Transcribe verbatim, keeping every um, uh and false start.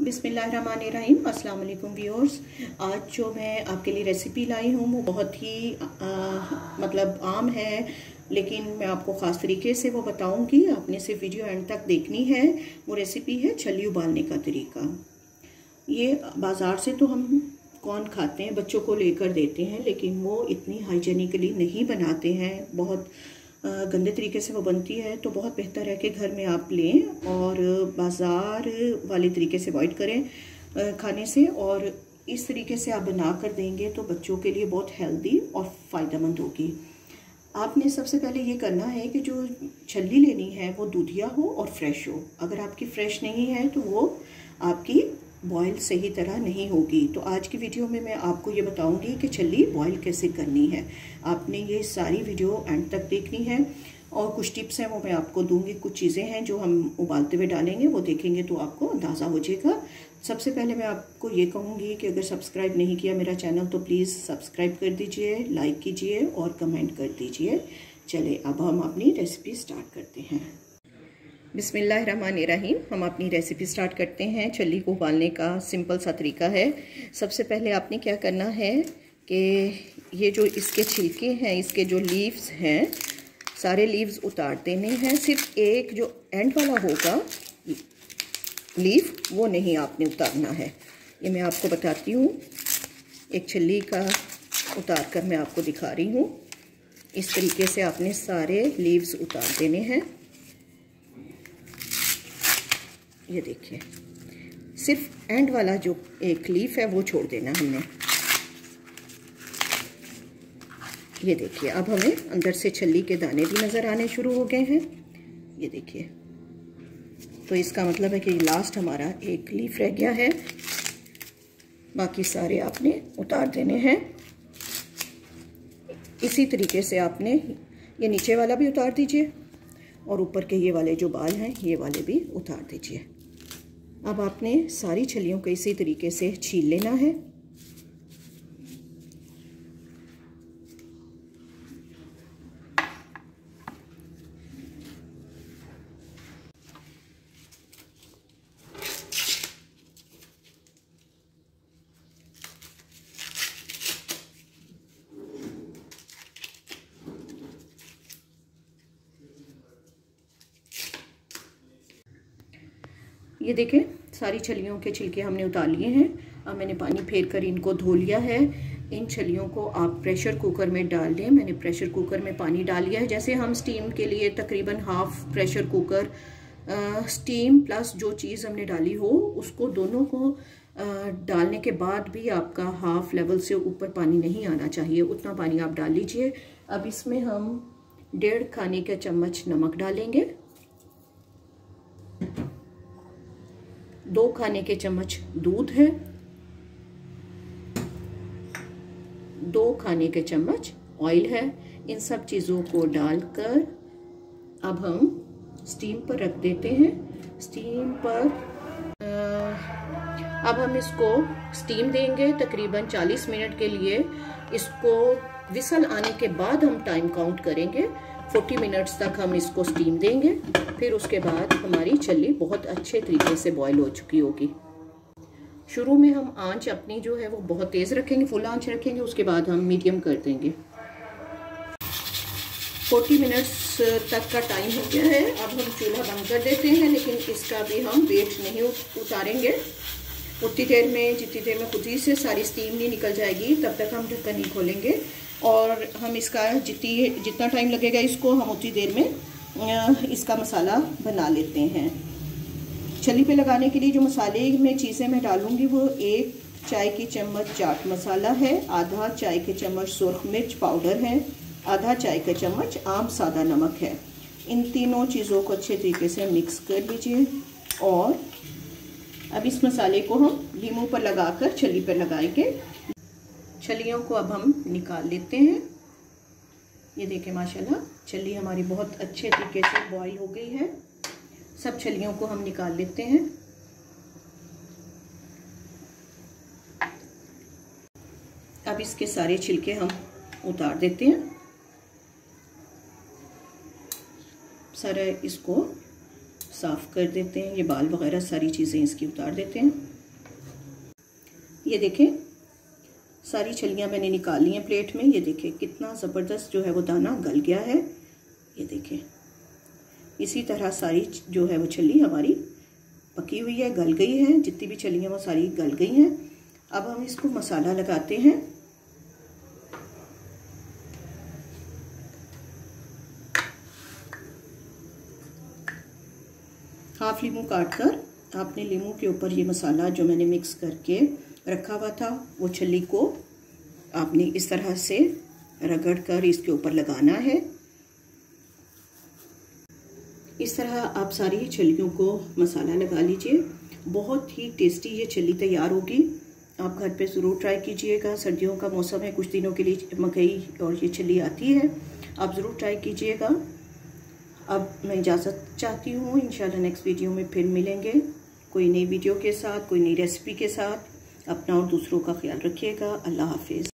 बिस्मिल्लाहिर्रहमानिर्रहीम, अस्सलाम वालेकुम व्यूअर्स। आज जो मैं आपके लिए रेसिपी लाई हूँ वो बहुत ही आ, मतलब आम है, लेकिन मैं आपको ख़ास तरीके से वो बताऊँगी। आपने सिर्फ वीडियो एंड तक देखनी है। वो रेसिपी है छल्ली उबालने का तरीका। ये बाज़ार से तो हम कौन खाते हैं, बच्चों को लेकर देते हैं, लेकिन वो इतनी हाइजीनिकली नहीं बनाते हैं। बहुत गंदे तरीके से वो बनती है। तो बहुत बेहतर है कि घर में आप लें और बाज़ार वाले तरीके से अवॉइड करें खाने से। और इस तरीके से आप बना कर देंगे तो बच्चों के लिए बहुत हेल्दी और फ़ायदेमंद होगी। आपने सबसे पहले ये करना है कि जो छल्ली लेनी है वो दूधिया हो और फ्रेश हो। अगर आपकी फ्रेश नहीं है तो वो आपकी बॉयल सही तरह नहीं होगी। तो आज की वीडियो में मैं आपको ये बताऊंगी कि छल्ली बॉयल कैसे करनी है। आपने ये सारी वीडियो एंड तक देखनी है और कुछ टिप्स हैं वो मैं आपको दूंगी। कुछ चीज़ें हैं जो हम उबालते हुए डालेंगे, वो देखेंगे तो आपको अंदाज़ा हो जाएगा। सबसे पहले मैं आपको ये कहूँगी कि अगर सब्सक्राइब नहीं किया मेरा चैनल तो प्लीज़ सब्सक्राइब कर दीजिए, लाइक कीजिए और कमेंट कर दीजिए। चले अब हम अपनी रेसिपी स्टार्ट करते हैं। बिस्मिल्लाहिर्रहमानिर्रहीम, हम अपनी रेसिपी स्टार्ट करते हैं। छल्ली को उबालने का सिंपल सा तरीका है। सबसे पहले आपने क्या करना है कि ये जो इसके छिलके हैं, इसके जो लीव्स हैं, सारे लीव्स उतार देने हैं। सिर्फ एक जो एंड वाला होगा लीव वो नहीं आपने उतारना है। ये मैं आपको बताती हूँ। एक छल्ली का उतार कर मैं आपको दिखा रही हूँ। इस तरीके से आपने सारे लीव्स उतार देने हैं। ये देखिए, सिर्फ एंड वाला जो एक लीफ है वो छोड़ देना हमने। ये देखिए, अब हमें अंदर से छल्ली के दाने भी नज़र आने शुरू हो गए हैं। ये देखिए, तो इसका मतलब है कि लास्ट हमारा एक लीफ रह गया है। बाकी सारे आपने उतार देने हैं। इसी तरीके से आपने ये नीचे वाला भी उतार दीजिए और ऊपर के ये वाले जो बाल हैं ये वाले भी उतार दीजिए। अब आपने सारी छलियों को इसी तरीके से छील लेना है। ये देखें, सारी छलियों के छिलके हमने उतार लिए हैं। अब मैंने पानी फेर कर इनको धो लिया है। इन छलियों को आप प्रेशर कुकर में डाल लें। मैंने प्रेशर कुकर में पानी डाल लिया है। जैसे हम स्टीम के लिए तकरीबन हाफ प्रेशर कुकर आ, स्टीम प्लस जो चीज़ हमने डाली हो उसको दोनों को आ, डालने के बाद भी आपका हाफ लेवल से ऊपर पानी नहीं आना चाहिए। उतना पानी आप डाल लीजिए। अब इसमें हम डेढ़ खाने का चम्मच नमक डालेंगे, दो खाने के चम्मच दूध है, दो खाने के चम्मच ऑयल है। इन सब चीज़ों को डालकर अब हम स्टीम पर रख देते हैं। स्टीम पर आ, अब हम इसको स्टीम देंगे तकरीबन चालीस मिनट के लिए। इसको विसल आने के बाद हम टाइम काउंट करेंगे। चालीस मिनट्स तक हम इसको स्टीम देंगे। फिर उसके बाद हमारी छल्ली बहुत अच्छे तरीके से बॉईल हो चुकी होगी। शुरू में हम आंच अपनी जो है वो बहुत तेज़ रखेंगे, फुल आंच रखेंगे। उसके बाद हम मीडियम कर देंगे। चालीस मिनट्स तक का टाइम हो गया है। अब हम चूल्हा बंद कर देते हैं, लेकिन इसका भी हम वेट नहीं उतारेंगे। उतनी देर में जितनी देर में खुद ही से सारी स्टीम नहीं निकल जाएगी तब तक हम ढक्कन नहीं खोलेंगे। और हम इसका जितनी जितना टाइम लगेगा इसको हम उतनी देर में इसका मसाला बना लेते हैं। छल्ली पे लगाने के लिए जो मसाले में चीज़ें मैं डालूँगी वो एक चाय की चम्मच चाट मसाला है, आधा चाय के चम्मच सुर्ख मिर्च पाउडर है, आधा चाय का चम्मच आम सादा नमक है। इन तीनों चीज़ों को अच्छे तरीके से मिक्स कर लीजिए। और अब इस मसाले को हम लीमू पर लगाकर छल्ली पर लगाएंगे। छलियों को अब हम निकाल लेते हैं। ये देखें, माशाल्लाह छल्ली हमारी बहुत अच्छे तरीके से बॉईल हो गई है। सब छलियों को हम निकाल लेते हैं। अब इसके सारे छिलके हम उतार देते हैं। सारा इसको साफ़ कर देते हैं। ये बाल वगैरह सारी चीज़ें इसकी उतार देते हैं। ये देखें सारी छलियां मैंने निकाल ली हैं प्लेट में। ये देखें कितना ज़बरदस्त जो है वो दाना गल गया है। ये देखें इसी तरह सारी जो है वो छली हमारी पकी हुई है, गल गई है। जितनी भी छलियां वो सारी गल गई हैं। अब हम इसको मसाला लगाते हैं। हाफ लीमू काट कर आपने लीमू के ऊपर ये मसाला जो मैंने मिक्स करके रखा हुआ था वो छली को आपने इस तरह से रगड़ कर इसके ऊपर लगाना है। इस तरह आप सारी छलियों को मसाला लगा लीजिए। बहुत ही टेस्टी ये छली तैयार होगी। आप घर पे ज़रूर ट्राई कीजिएगा। सर्दियों का मौसम है, कुछ दिनों के लिए मकई और ये छली आती है, आप ज़रूर ट्राई कीजिएगा। अब मैं इजाज़त चाहती हूँ, इंशाल्लाह नेक्स्ट वीडियो में फिर मिलेंगे कोई नई वीडियो के साथ, कोई नई रेसिपी के साथ। अपना और दूसरों का ख्याल रखिएगा। अल्लाह हाफिज़।